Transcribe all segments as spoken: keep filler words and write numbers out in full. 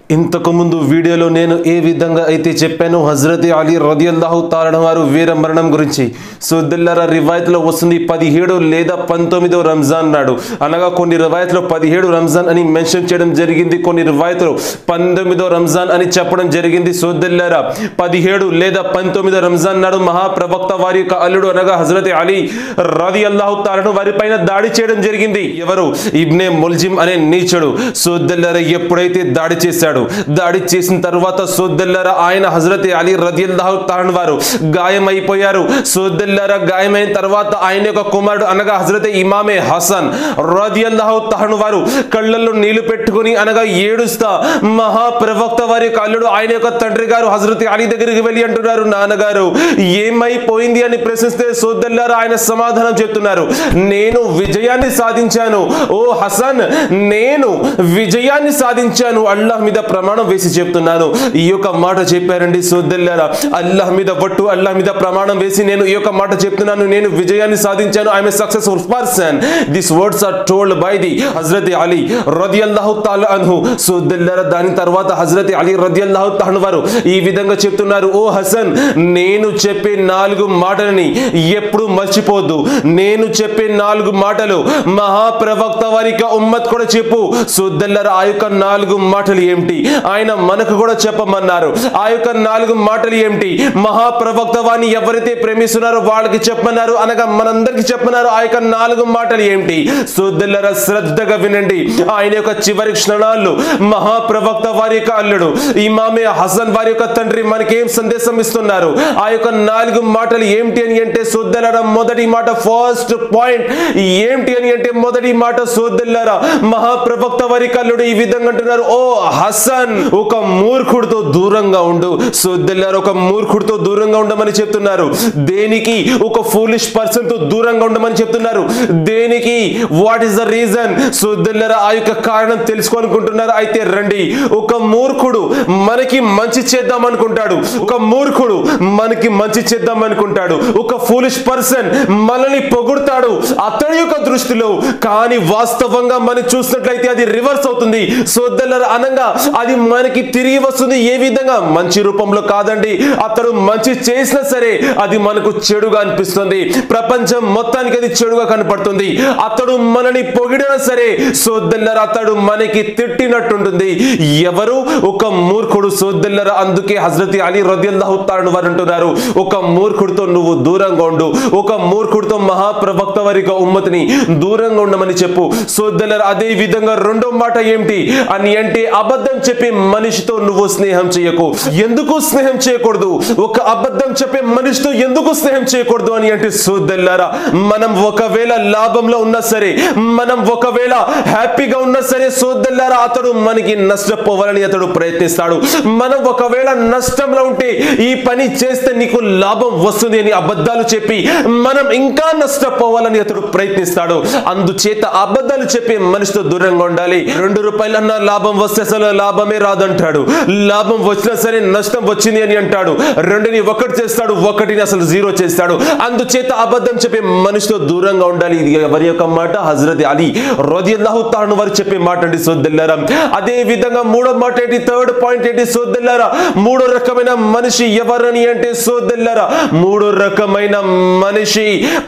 ఇంతకు ముందు వీడియోలో నేను ఏ విధంగా అయితే చెప్పాను హజరత్ అలీ రదియల్లాహు తాలా వారు వీర మరణం గురించి. సోదరులారా, రివాయత్లో వస్తుంది పదిహేడు లేదా పంతొమ్మిదో రంజాన్ నాడు, అనగా కొన్ని రివాయత్లో పదిహేడు రంజాన్ అని మెన్షన్ చేయడం జరిగింది, కొన్ని రివాయత్లో పంతొమ్మిదో రంజాన్ అని చెప్పడం జరిగింది. సోదరులారా, పదిహేడు లేదా పంతొమ్మిదో రంజాన్ నాడు మహాప్రవక్త వారి యొక్క అల్లుడు అనగా హజరత్ అలీ రదియల్లాహు తాలా వారి పైన దాడి చేయడం జరిగింది. ఎవరు? ఇబ్నే ముల్జిమ్ అనే నీచుడు. సోదరులారా, ఎప్పుడైతే దాడి చేశాడు, దాడి చేసిన తర్వాత సోదరులారా ఆయన హజరత్ అలీ రదియల్లాహు తాలా వారు గాయమైపోయారు. సోదరులారా, గాయమైన తర్వాత ఆయన యొక్క కుమారుడు అనగా హజరత్ ఇమామే హసన్ రదియల్లాహు తాలా వారు కళ్ళల్లో నీళ్లు పెట్టుకుని అనగా ఏడుస్తా మహాప్రవక్త వారి కళ్ళుడు ఆయన యొక్క తండ్రి గారు హజరత్ అలీ దగ్గరికి వెళ్ళి అంటున్నారు, నాన్నగారు ఏమైపోయింది అని ప్రశ్నిస్తే సోదరులారా ఆయన సమాధానం చెప్తున్నారు, నేను విజయాన్ని సాధించాను ఓ హసన్, నేను విజయాన్ని సాధించాను, అల్లాహ్ మీద ప్రమాణం వేసి చెప్తున్నాను. ఈ యొక్క మాట చెప్పారండి సోదరులారా. అల్లాహ్ మీద పట్టు, అల్లాహ్ మీద ప్రమాణం వేసి నేను ఈ యొక్క మాట చెప్తున్నాను, నేను విజయాన్ని సాధించాను, I'm a successful person. This words are told by the Hazrat Ali రదియల్లాహు తాలా అన్హు. సోదరులారా, దాని తర్వాత హజరత్ అలీ రదియల్లాహు తాలా వారు ఈ విధంగా చెప్తున్నారు, ఓ హసన్, నేను చెప్పే నాలుగు మాటలని ఎప్పుడు మర్చిపోద్దు, నేను చెప్పే నాలుగు మాటలు మహాప్రవక్త వారికి ఉమ్మత్ కూడా చెప్పు. సోదరులారా, ఆ యొక్క నాలుగు మాటలు ఏమిటి ఆయన మనకు కూడా చెప్పమన్నారు. ఆ యొక్క నాలుగు మాటలు ఏమిటి? మహాప్రవక్త వారిని ఎవరైతే ప్రేమిస్తున్నారో వాళ్ళకి చెప్పమన్నారు, అనగా మనందరికి చెప్పమన్నారు. ఆ యొక్క నాలుగు మాటలు ఏమిటి? సోదరులారా, శ్రద్ధగా వినండి. ఆయన యొక్క చివరి క్షణాల్లో మహాప్రవక్త వారి యొక్క అల్లుడు ఇమామే హసన్ వారి యొక్క తండ్రి మనకేం సందేశం ఇస్తున్నారు? ఆ యొక్క నాలుగు మాటలు ఏమిటి అని అంటే సోదరులారా, మొదటి మాట, ఫస్ట్ పాయింట్ ఏమిటి అని అంటే మొదటి మాట సోదరులారా, మహాప్రవక్త వారి కల్లుడు ఈ విధంగా అంటున్నారు, ఓ హసన్, ఒక మూర్ఖుడితో దూరంగా ఉండు. సోదరులారా, ఒక మూర్ఖుడితో దూరంగా ఉండమని చెప్తున్నారు. దేనికి? ఒక ఫూలిష్ పర్సన్ తో దూరంగా ఉండమని చెప్తున్నారు. దేనికి? What is the reason? సోదరులారా, ఆ యొక్క కారణం తెలుసుకోవాలనుకుంటున్నారు. అయితే రండి. ఒక మూర్ఖుడు మనకి మంచి చేద్దాం అనుకుంటాడు, ఒక మూర్ఖుడు మనకి మంచి చేద్దాం అనుకుంటాడు, ఒక ఫూలిష్ పర్సన్ మనల్ని పొగుడుతాడు అతడి యొక్క దృష్టిలో, కానీ వాస్తవంగా మనం చూసినట్లయితే అది రివర్స్ అవుతుంది సోదరులారా. అనంగా అది మనకి తిరిగి వస్తుంది. ఏ విధంగా? మంచి రూపంలో కాదండి. అతడు మంచి చేసినా సరే అది మనకు చెడుగా అనిపిస్తుంది, ప్రపంచం మొత్తానికి అది చెడుగా కనపడుతుంది. అతడు మనని పొగిడినా సరే సోదరులారా అతడు మనకి తిట్టినట్టుంటుంది. ఎవరు? ఒక మూర్ఖుడు సోదరులారా. అందుకే హజరత్ అలీ రదియల్లాహు తాలా వారు అంటున్నారు, ఒక మూర్ఖుడితో నువ్వు దూరంగా ఉండు, ఒక మూర్ఖుడితో మహాప్రవక్త వారి ఉమ్మతిని దూరంగా ఉండమని చెప్పు. సోదరులారా, అదే విధంగా రెండో మాట ఏమిటి అని అంటే అబద్ధం చెప్పే మనిషితో నువ్వు స్నేహం చేయకు. ఎందుకు స్నేహం చేయకూడదు? ఒక అబద్ధం చెప్పే మనిషితో ఎందుకు స్నేహం చేయకూడదు అని అంటే సోదరులారా, మనం ఒకవేళ లాభంలో ఉన్నా సరే, మనం ఒకవేళ హ్యాపీగా ఉన్నా సరే సోదరులారా అతడు మనకి నష్టపోవాలని అతడు ప్రయత్నిస్తాడు. మనం ఒకవేళ నష్టంలో ఉంటే ఈ పని చేస్తే నీకు లాభం వస్తుంది అని అబద్ధాలు చెప్పి మనం ఇంకా నష్టపోవాలని అతడు ప్రయత్నిస్తాడు. అందుచేత అబద్ధాలు చెప్పే మనిషితో దూరంగా ఉండాలి. రెండు రూపాయలన్నా లాభం వస్తే అసలు లాభమే రాదంటాడు, లాభం వచ్చినా సరే నష్టం వచ్చింది అని అంటాడు, రెండుని ఒకటి చేస్తాడు, ఒకటిని అసలు జీరో చేస్తాడు. అందుచేత అబద్ధం చెప్పే మనిషితో దూరంగా ఉండాలి. ఇది ఎవరి యొక్క మాట? హజరత్ అలీ రదియల్లాహు తాలా వారు చెప్పే మాట అండి సోదరులారా. అదే విధంగా మూడో మాట ఏంటి? థర్డ్ పాయింట్ ఏంటి సోదరులారా? మూడో రకమైన మనిషి ఎవరని అంటే సోదరులారా, మూడో రకమైన మనిషి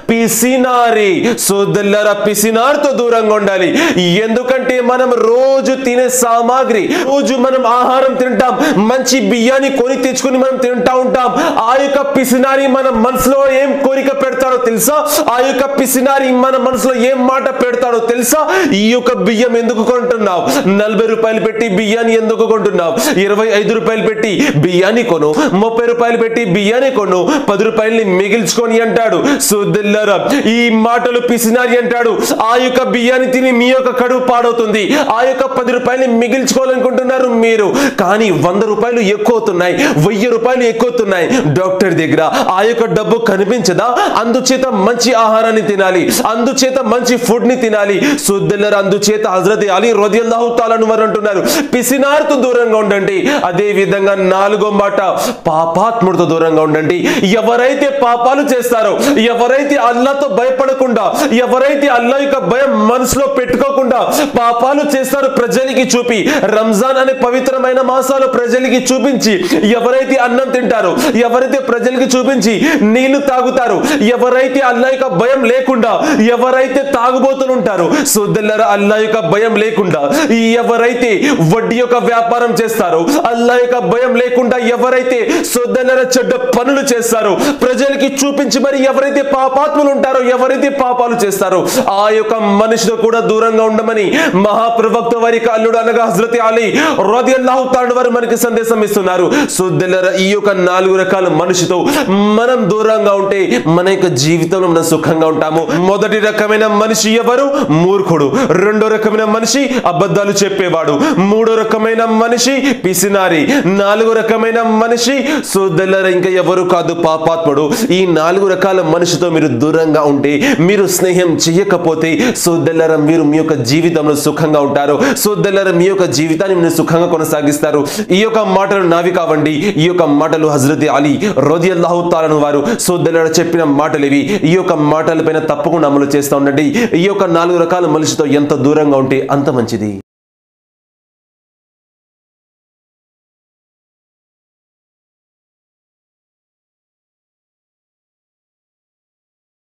పిసినారి. సోదరులారా, పిసినారితో దూరంగా ఉండాలి. ఎందుకంటే మనం రోజు తినే సామాగ్రి, రోజు మనం ఆహారం తింటాం, మంచి బియ్యాన్ని కొని తెచ్చుకుని మనం తింటా ఉంటాం. ఆ యొక్క పిసినారి మన మనసులో ఏం కోరిక పెడతాడో తెలుసా? ఆ యొక్క పిసినారి మన మనసులో ఏం మాట పెడతాడో తెలుసా? ఈ యొక్క బియ్యం ఎందుకు కొంటున్నావు? నలభై రూపాయలు పెట్టి బియ్యాన్ని ఎందుకు కొంటున్నావు? ఇరవై ఐదు రూపాయలు పెట్టి బియ్యాన్ని కొను, ముప్పై రూపాయలు పెట్టి బియ్యాన్ని కొను, పది రూపాయలని మిగిల్చుకొని అంటాడు. సోదరులారా, ఈ మాటలు పిసినారి అంటాడు. ఆ యొక్క బియ్యాన్ని తిని మీ యొక్క కడుపు పాడవుతుంది. ఆ యొక్క పది రూపాయలని మిగిల్చుకోవాలనుకుంటున్నారు మీరు, కానీ వంద రూపాయలు ఎక్కువ అవుతున్నాయి, వెయ్యి రూపాయలు ఎక్కువ అవుతున్నాయి డాక్టర్ దగ్గర. ఆ యొక్క డబ్బు కనిపించదా? అందుచేత మంచి ఆహారాన్ని తినాలి, అందుచేత మంచి ఫుడ్ ని తినాలి సోదరులారా. అందుచేత హజరత్ అలీ రదియల్లాహు తాలా వారు అంటున్నారు, పిసినారితో దూరంగా ఉండండి. అదే విధంగా నాలుగో మాట, పాపాత్ముడితో దూరంగా ఉండండి. ఎవరైతే పాపాలు చేస్తారో, ఎవరైతే అల్లాహ్తో భయపడకుండా, ఎవరైతే అల్లాహ్ యొక్క భయం మనసులో పెట్టుకోకుండా పాపాలు చేస్తారు ప్రజలకి చూపి, రంజాన్ రంజాన్ అనే పవిత్రమైన మాసాలు ప్రజలకి చూపించి ఎవరైతే అన్నం తింటారో, ఎవరైతే ప్రజలకి చూపించి నీళ్లు తాగుతారో, ఎవరైతే అల్లాహ్ యొక్క భయం లేకుండా ఎవరైతే తాగుబోతులు ఉంటారో, సోదరులారా అల్లాహ్ యొక్క భయం లేకుండా ఎవరైతే వడ్డీ యొక్క వ్యాపారం చేస్తారో, అల్లాహ్ యొక్క భయం లేకుండా ఎవరైతే సోదరులారా చెడ్డ పనులు చేస్తారో, ప్రజలకి చూపించి మరి ఎవరైతే పాపాత్ములు ఉంటారో, ఎవరైతే పాపాలు చేస్తారో ఆ యొక్క మనిషితో కూడా దూరంగా ఉండమని మహాప్రవక్త వారి అల్లుడు అనగా హజ్రత్ అలీ రదియల్లాహు తాలా వారు మనకి సందేశం ఇస్తున్నారు. సోదరులారా ఈ యొక్క నాలుగు రకాల మనిషితో మనం దూరంగా ఉంటే మన యొక్క జీవితంలో మనం సుఖంగా ఉంటాము. మొదటి రకమైన మనిషి ఎవరు? మూర్ఖుడు. రెండో రకమైన మనిషి అబద్ధాలు చెప్పేవాడు. మూడో రకమైన మనిషి పిసినారి. నాలుగో రకమైన మనిషి సోదరులారా ఇంకా ఎవరు కాదు, పాపాత్ముడు. ఈ నాలుగు రకాల మనిషితో మీరు దూరంగా ఉంటే, మీరు స్నేహం చేయకపోతే సోదరులారా మీరు మీ యొక్క జీవితంలో సుఖంగా ఉంటారు. సోదరులారా మీ యొక్క జీవితాన్ని మీరు సుఖంగా కొనసాగిస్తారు. ఈ యొక్క మాటలు నావి కావండి. ఈ యొక్క మాటలు హజ్రత్ అలీ రదియల్లాహు తాలా వారు సోదరులారా చెప్పిన మాటలు ఇవి. ఈ యొక్క మాటలపైన తప్పకుండా అమలు చేస్తూ ఉండండి. ఈ యొక్క నాలుగు రకాల మనిషితో ఎంత దూరంగా ఉంటే అంత మంచిది.